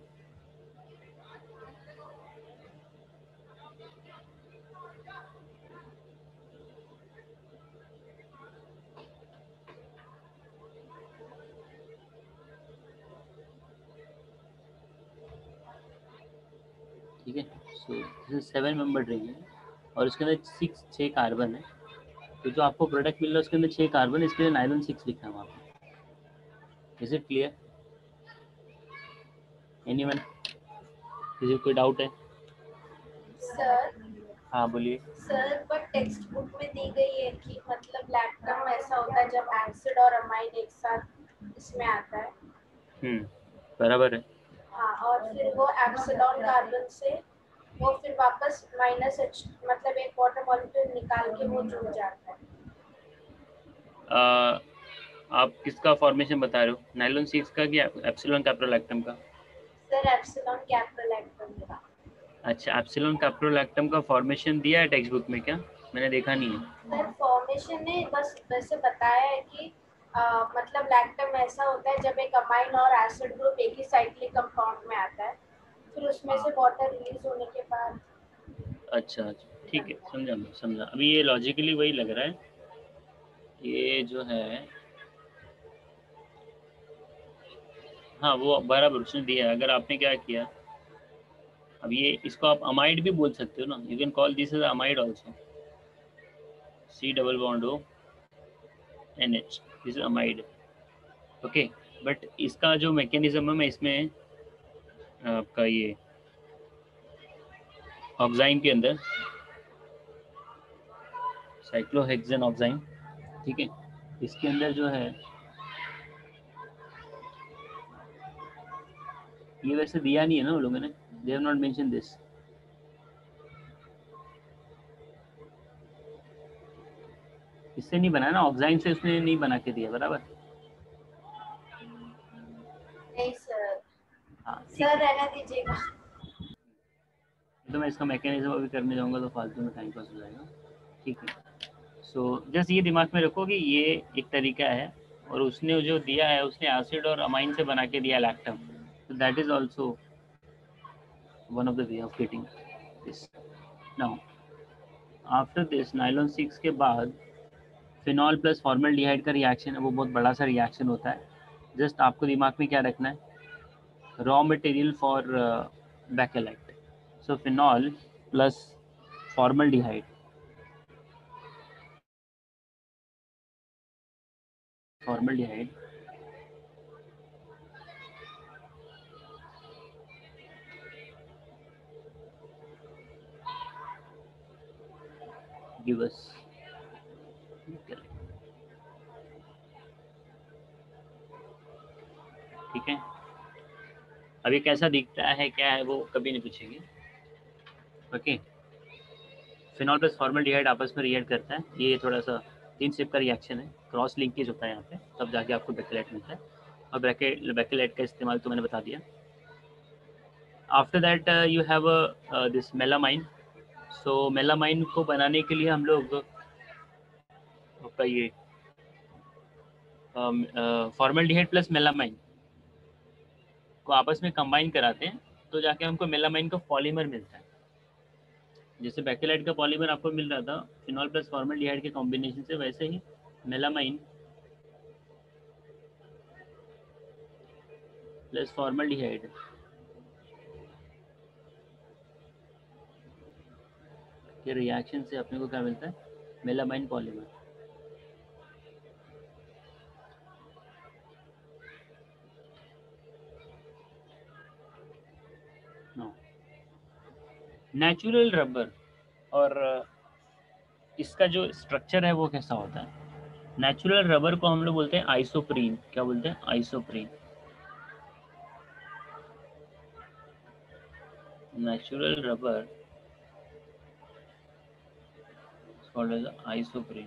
ठीक है, सो सेवन मेंबर रिंग है और इसके अंदर सिक्स छः कार्बन है, तो जो आपको प्रोडक्ट मिल रहा है उसके अंदर छः कार्बन, इसके लिए नायलॉन सिक्स लिखा है वहाँ पे। इज इट क्लियर, एनीवन, किसी कोई डाउट है? सर हाँ बोलिए। सर पर टेक्स्ट बुक में दी गई है कि मतलब लैक्टम ऐसा होता है जब एसिड और अमाइन एक साथ इसमें आता है। हम्म, बराबर है। हाँ, और फिर वो एप्सिलॉन कार्बन से वो फिर वापस माइनस एच मतलब एक वाटर मॉलिक्यूल निकाल के वो जुड़ जाता है। आ, आप किसका फॉर्मेशन बता रहे हो, नायलॉन सिक्स का कि एप्सिलॉन कैप्रोलैक्टम का? सर एप्सिलॉन कैप्रोलैक्टम का। अच्छा, एप्सिलॉन कैप्रोलैक्टम का फॉर्मेशन दिया है टेक्स्ट बुक में क्या? मैंने देखा नहीं है। सर फॉर्मेशन ने बस वैसे बताया है कि आ, मतलब लैक्टम ऐसा होता है जब एक अमाइन और एसिड ग्रुप एक ही साइक्लिक कंपाउंड में आता है, फिर उसमें से वाटर रिलीज होने के बाद। अच्छा अच्छा, ठीक है, समझा मैं समझा। अभी ये लॉजिकली वही लग रहा है, ये जो है, हाँ वो बराबर उसने दिया है। अगर आपने क्या किया, अब ये इसको आप अमाइड भी बोल सकते हो ना, you can call this as amide also, C double bond O N H, this is amide. Okay, but इसका जो मैकेनिज्म है, मैं इसमें आपका ये ऑक्साइन के अंदर साइक्लोहेक्सेन ऑक्साइन, ठीक है, इसके अंदर जो है, ये वैसे दिया नहीं है ना उन लोगों ने, they have not mention this. इससे नहीं बना ना, ऑक्साइन से उसने नहीं बना के दिया, बराबर। नहीं सर, हाँ ठीक सर है, रहने दीजिएगा। तो मैं इसका मैकेनिज्म अभी करने जाऊंगा तो फालतू में टाइम पास हो जाएगा, ठीक है। सो so, जस्ट ये दिमाग में रखो कि ये एक तरीका है, और उसने जो दिया है, उसने एसिड और अमाइन से बना के दिया lactam, so that is also one of the way of getting this. Now after this nylon six के बाद फिनॉल प्लस फॉर्मल्डिहाइड का रिएक्शन है, वो बहुत बड़ा सा रिएक्शन होता है। जस्ट आपको दिमाग में क्या रखना है, raw material for Bakelite, so phenol plus formaldehyde, formaldehyde give us, ठीक है। अभी कैसा दिखता है क्या है वो कभी नहीं पूछेंगे, ओके। फिनॉल प्लस फॉर्मल्डिहाइड आपस में रिएक्ट करता है, ये थोड़ा सा तीन स्टेप का रिएक्शन है, क्रॉस लिंकेज होता है यहाँ पे, तब जाके आपको बैकेलाइट मिलता है, और ब्रैकेट बैकेलाइट का इस्तेमाल तो मैंने बता दिया। After that you have this melamine. So melamine को बनाने के लिए हम लोग आपका ये फॉर्मल्डिहाइड प्लस मेलामाइन को आपस में कंबाइन कराते हैं, तो जाके हमको मेलामाइन का पॉलीमर मिलता है। जैसे बैकेलाइट का पॉलीमर आपको मिल रहा था फिनॉल प्लस फॉर्मल्डिहाइड के कॉम्बिनेशन से, वैसे ही मेलामाइन प्लस फॉर्मल्डिहाइड के रिएक्शन से अपने को क्या मिलता है, मेलामाइन पॉलीमर। नेचुरल रबर, और इसका जो स्ट्रक्चर है वो कैसा होता है, नेचुरल रबर को हम लोग बोलते हैं आइसोप्रीन। क्या बोलते हैं, isoprene. Natural rubber called as isoprene,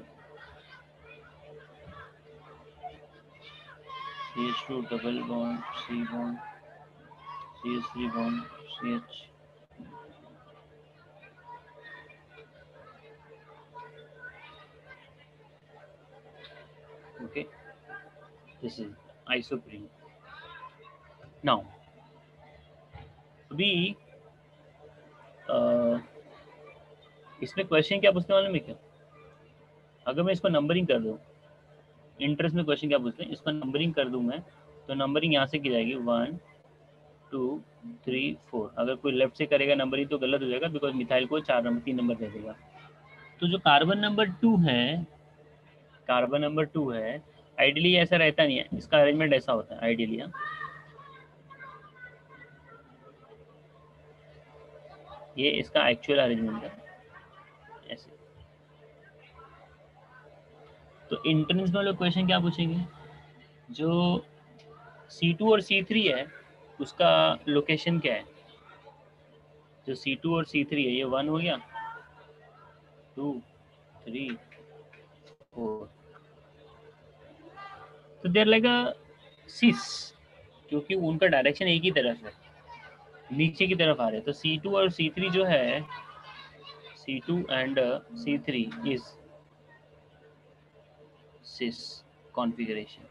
C H two double bond C bond C H three bond C H, okay, this is isoprene. Now अभी uh, इसमें क्वेश्चन क्या पूछने वाले में, क्या अगर मैं इसको नंबरिंग कर दूं, इंटरेस्ट में क्वेश्चन क्या पूछते हैं, इसको नंबरिंग कर दूं मैं, तो नंबरिंग यहाँ से की जाएगी वन टू थ्री फोर। अगर कोई लेफ्ट से करेगा नंबरिंग तो गलत हो जाएगा, बिकॉज मिथाइल को चार नंबर तीन नंबर दे देगा। तो जो कार्बन नंबर टू है, कार्बन नंबर टू है, आइडियली ऐसा रहता नहीं है, इसका अरेंजमेंट ऐसा होता है आइडियली, ये इसका एक्चुअल अरेंजमेंट है ऐसे। तो इंट्रेंस में लोग क्वेश्चन क्या पूछेंगे, जो सी टू और सी थ्री है उसका लोकेशन क्या है, जो सी टू और सी थ्री है, ये वन हो गया, टू थ्री फोर, तो देर लाइक अ सिस, क्योंकि उनका डायरेक्शन एक ही तरफ है, नीचे की तरफ आ रहे हैं। तो सी टू और सी थ्री जो है, C two and C three is cis configuration.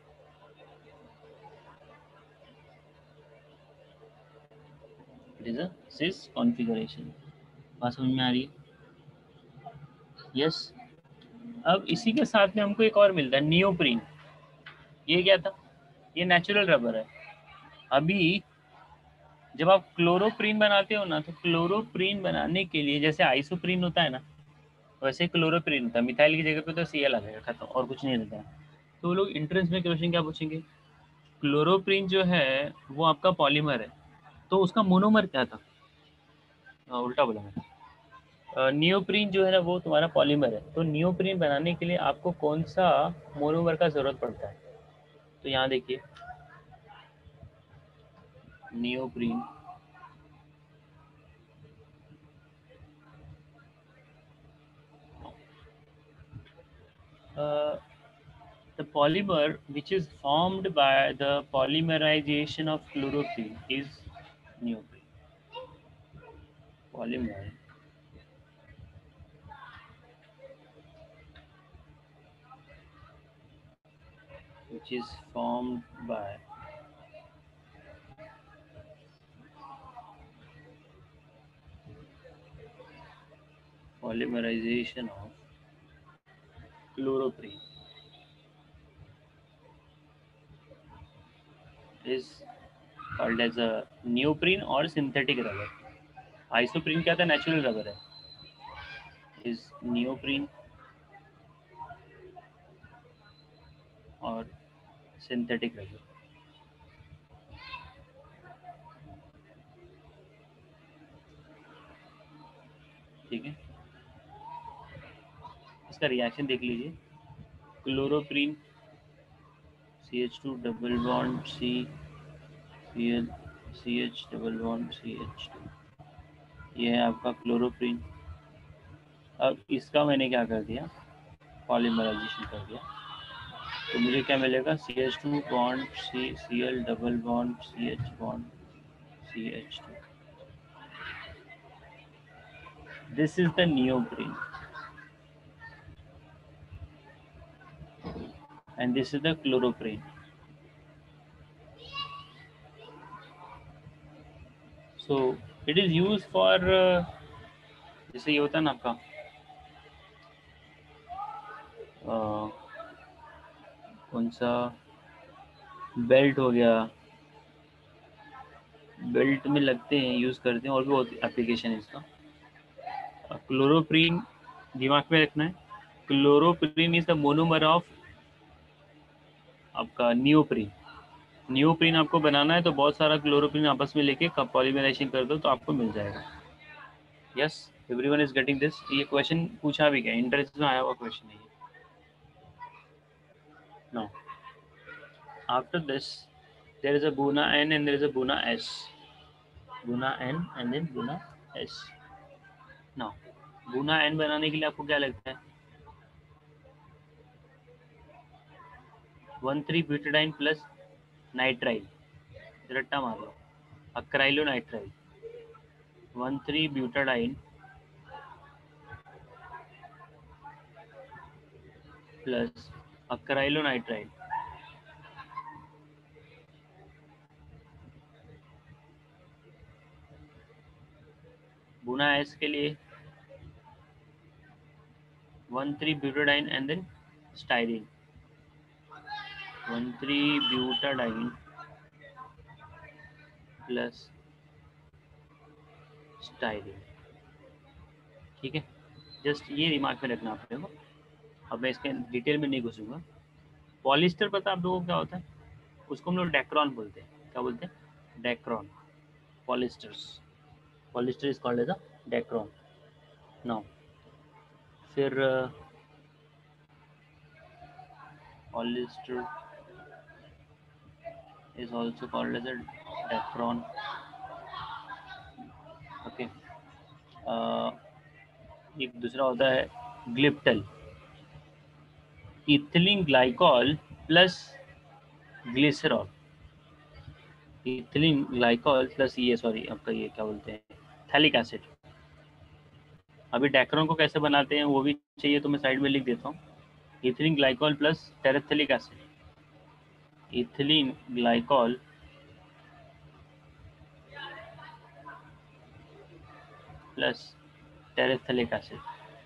It is a cis configuration. बात समझ में आ रही है? यस। अब इसी के साथ में हमको एक और मिलता है, नियोप्रीन। ये क्या था? ये नेचुरल रबर है। अभी जब आप क्लोरोप्रीन बनाते हो ना, तो क्लोरोप्रीन बनाने के लिए जैसे आइसोप्रीन होता है ना, वैसे क्लोरोप्रीन होता है। मिथाइल की जगह पे तो सी एल आ जाएगा, खत्म, और कुछ नहीं रहता है। तो वो लोग इंट्रेंस में क्वेश्चन क्या पूछेंगे, क्लोरोप्रीन जो है वो आपका पॉलीमर है, तो उसका मोनोमर क्या था? आ, उल्टा बोला मैं। नियोप्रीन जो है ना वो तुम्हारा पॉलीमर है, तो नियोप्रीन बनाने के लिए आपको कौन सा मोनोमर का जरूरत पड़ता है? तो यहाँ देखिए, neoprene uh, the polymer which is formed by the polymerization of chlorophyll is neoprene. Polymer which is formed by polymerization of chloroprene is called as a neoprene or synthetic rubber. Isoprene क्या था? Natural rubber है। is neoprene और synthetic rubber. ठीक है, इसका reaction देख लीजिए। Chloroprene C H two double bond C C L C H double bond C H two, ये है आपका क्लोरोप्रीन। अब इसका मैंने क्या कर दिया, पॉलीमराइजेशन कर दिया, तो मुझे क्या मिलेगा, C H two bond C C L double bond C H bond C H two. This is the neoprene and this is the chloroprene. So it is used for uh, जैसे ये होता है ना आपका uh, कौन सा belt हो गया, बेल्ट में लगते हैं, यूज़ करते हैं, और भी बहुत एप्लीकेशन है इसका। क्लोरोप्रीन दिमाग में रखना है, chloroprene is the monomer of आपका नियोप्रीन। नियोप्रीन आपको बनाना है तो बहुत सारा क्लोरोप्रीन आपस में लेके पॉलीमराइजेशन कर दो तो आपको मिल जाएगा। Yes, everyone is getting this. ये क्वेश्चन पूछा भी गया, इंटरेस्ट में आया हुआ क्वेश्चन है ये। Now after this there is a Buna N and there is a Buna S. Buna N and then Buna S. Now, Buna N बनाने के लिए आपको क्या लगता है, one three butadiene plus nitrile, रट्टा मार लो, acrylonitrile, one three butadiene plus acrylonitrile. Buna S के लिए one three butadiene and then styrene, one three butadiene plus styrene. ठीक है, जस्ट ये दिमाग में रखना आप लोगों को। अब मैं इसके डिटेल में नहीं घुसूंगा। पॉलिस्टर पता आप लोगों को क्या होता है, उसको हम लोग डेक्रॉन बोलते हैं। क्या बोलते हैं? Dacron. Polyesters, polyester is called as a Dacron. Now फिर polyester is also called as a Dacron. Okay, एक दूसरा होता है Glyptal, ethylene glycol plus glycerol, ethylene glycol plus ये सॉरी आपका ये क्या बोलते हैं, थैलिक एसिड। अभी डेक्रॉन को कैसे बनाते हैं वो भी चाहिए तो मैं साइड में लिख देता हूँ, ethylene glycol plus terephthalic acid, ethylene glycol plus terephthalic acid.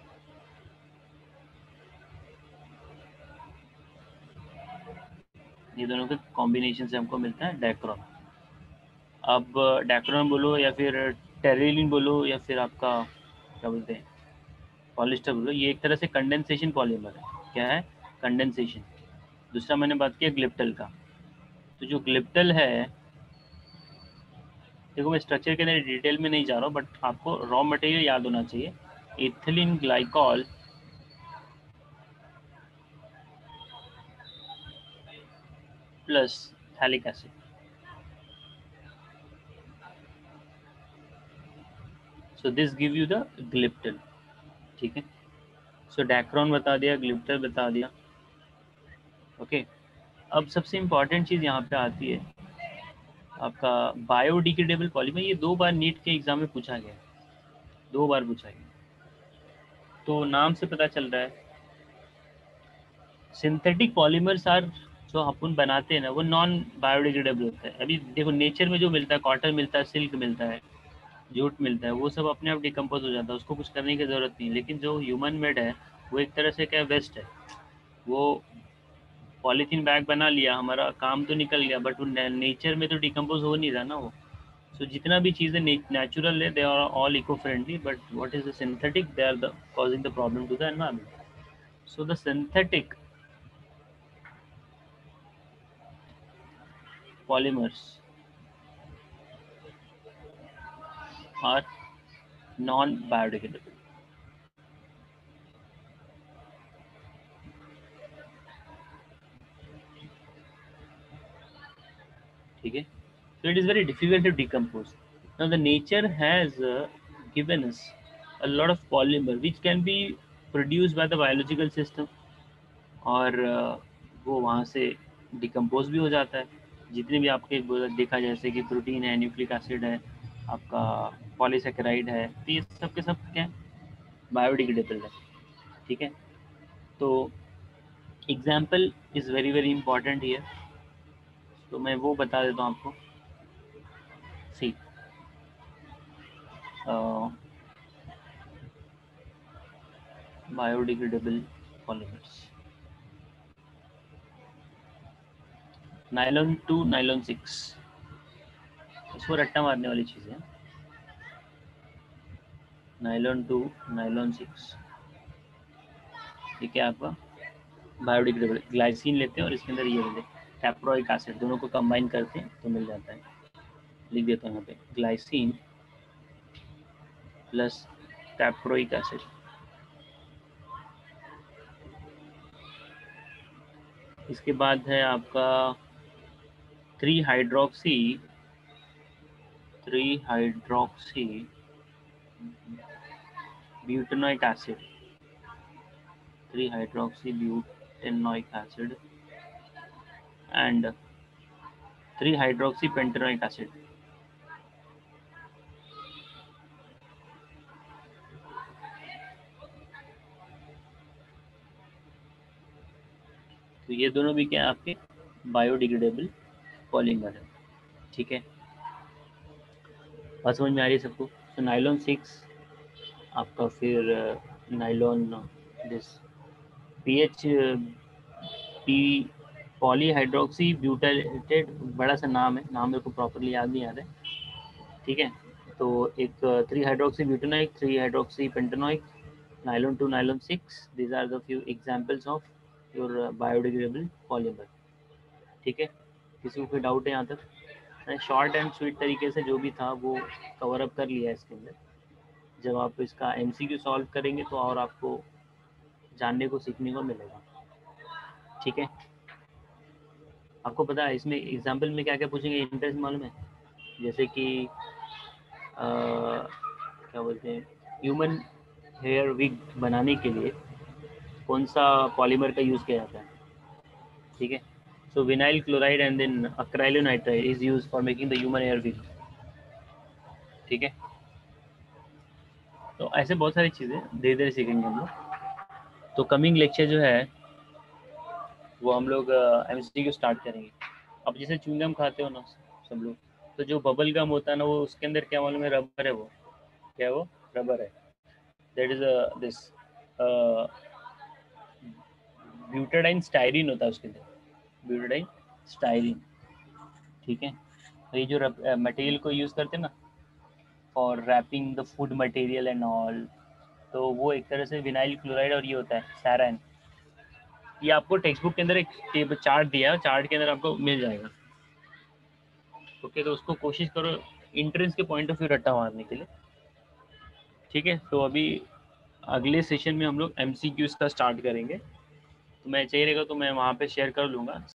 ये दोनों के कॉम्बिनेशन से हमको मिलता है डैक्रोन। अब डैक्रोन बोलो या फिर टेरिलिन बोलो या फिर आपका क्या बोलते हैं पॉलिस्टर बोलो, ये एक तरह से कंडेंसेशन पॉलीमर है। क्या है? कंडेंसेशन। दूसरा मैंने बात किया ग्लिप्टल का। तो जो ग्लिप्टल है, देखो मैं स्ट्रक्चर के अंदर डिटेल में नहीं जा रहा हूँ, बट आपको रॉ मटेरियल याद होना चाहिए। Ethylene glycol plus phthalic acid. So this give you the Glyptal. ठीक है, सो डैक्रोन बता दिया, ग्लिप्टल बता दिया। ओके, अब सबसे इम्पॉर्टेंट चीज़ यहाँ पे आती है आपका बायोडिग्रेडेबल पॉलीमर। ये दो बार नीट के एग्जाम में पूछा गया, दो बार पूछा गया। तो नाम से पता चल रहा है सिंथेटिक पॉलीमर्स आर, जो अपन बनाते हैं ना, वो नॉन बायोडिग्रेडेबल होता है। अभी देखो नेचर में जो मिलता है, कॉटन मिलता है, सिल्क मिलता है, जूट मिलता है, वो सब अपने आप डिकम्पोज हो जाता है, उसको कुछ करने की ज़रूरत नहीं। लेकिन जो ह्यूमन मेड है वो एक तरह से क्या वेस्ट है। वो पॉलीथीन बैग बना लिया, हमारा काम तो निकल गया, बट वो नेचर में तो डिकम्पोज हो नहीं रहा ना वो। सो so, जितना भी चीज़ें नेचुरल है, they are all eco friendly, but what is the synthetic, they are the causing the problem to the environment. So the synthetic polymers are non biodegradable। ठीक है, so it is very difficult to decompose. Now the nature has uh, given us a lot of polymer which can be produced by the biological system, और uh, वो वहाँ से decompose भी हो जाता है। जितने भी आपके देखा, जैसे कि प्रोटीन है, न्यूक्लिक एसिड है, आपका पॉलीसेकेराइड है, तो ये सब के सब क्या बायोडिग्रेडेबल है। ठीक है, तो example is very very important here. तो मैं वो बता देता हूँ आपको। See biodegradable polymers, nylon two nylon six, इसको रट्टा मारने वाली चीज़ है। नाइलॉन टू नाइलॉन सिक्स, ठीक है, आपका बायोडिग्रेडेबल। ग्लाइसिन लेते हैं और इसके अंदर ये लेते हैं टैप्रोइक एसिड, दोनों को कंबाइन करते हैं तो मिल जाता है। लिख देता हूँ यहाँ पे ग्लाइसिन प्लस टैप्रोइक एसिड। इसके बाद है आपका three hydroxy three hydroxy butanoic acid, three hydroxy butanoic acid and three hydroxy pentanoic acid. तो ये दोनों भी क्या है आपके बायोडिग्रेडेबल पॉलीमर है। ठीक है, बात समझ में आ रही है सबको? तो नाइलॉन सिक्स आपका, फिर nylon this P H P polyhydroxy butylated, बड़ा सा नाम है, नाम मेरे को प्रॉपरली याद नहीं आ रहा है। ठीक है, तो एक three hydroxy butanoic, three hydroxy pentanoic, nylon two nylon six, these are the few examples of your biodegradable polymer. ठीक है, किसी को कोई डाउट है यहाँ तक? मैंने शॉर्ट एंड स्वीट तरीके से जो भी था वो कवर अप कर लिया है इसके अंदर। जब आप इसका एमसीक्यू सॉल्व करेंगे तो और आपको जानने को सीखने को मिलेगा। ठीक है, आपको पता है इसमें एग्जाम्पल में क्या क्या पूछेंगे इंटरेस्ट मालूम है? जैसे कि आ, क्या बोलते हैं, ह्यूमन हेयर विग बनाने के लिए कौन सा पॉलीमर का यूज़ किया जाता है? ठीक है, so vinyl chloride and then acrylonitride is use for making the human hair wig. ठीक है, तो ऐसे बहुत सारी चीज़ें धीरे धीरे सीखेंगे हम लोग। तो कमिंग लेक्चर जो है वो हम लोग एम सी क्यू स्टार्ट करेंगे। अब जैसे च्युइंगम खाते हो ना सब लोग, तो जो बबल गम होता है ना, वो उसके अंदर क्या मालूम है, रबर है। वो क्या है? वो रबर है, that is this butadiene styrene होता है उसके अंदर, ब्यूटाडाइन स्टाइरिन, ठीक है। तो ये जो मटेरियल को यूज़ करते हैं ना for wrapping the food material and all, तो वो एक तरह से विनाइल क्लोराइड और ये होता है सैरान। ये आपको टेक्स्ट बुक के अंदर एक टेबल चार्ट दिया है, चार्ट के अंदर आपको मिल जाएगा। ओके, तो उसको कोशिश करो इंट्रेंस के पॉइंट ऑफ व्यू रट्टा मारने के लिए, ठीक है। तो अभी अगले सेशन में हम लोग एमसीक्यूज का स्टार्ट करेंगे, तो मैं चाहिए रहेगा तो मैं वहाँ पे शेयर कर लूँगा।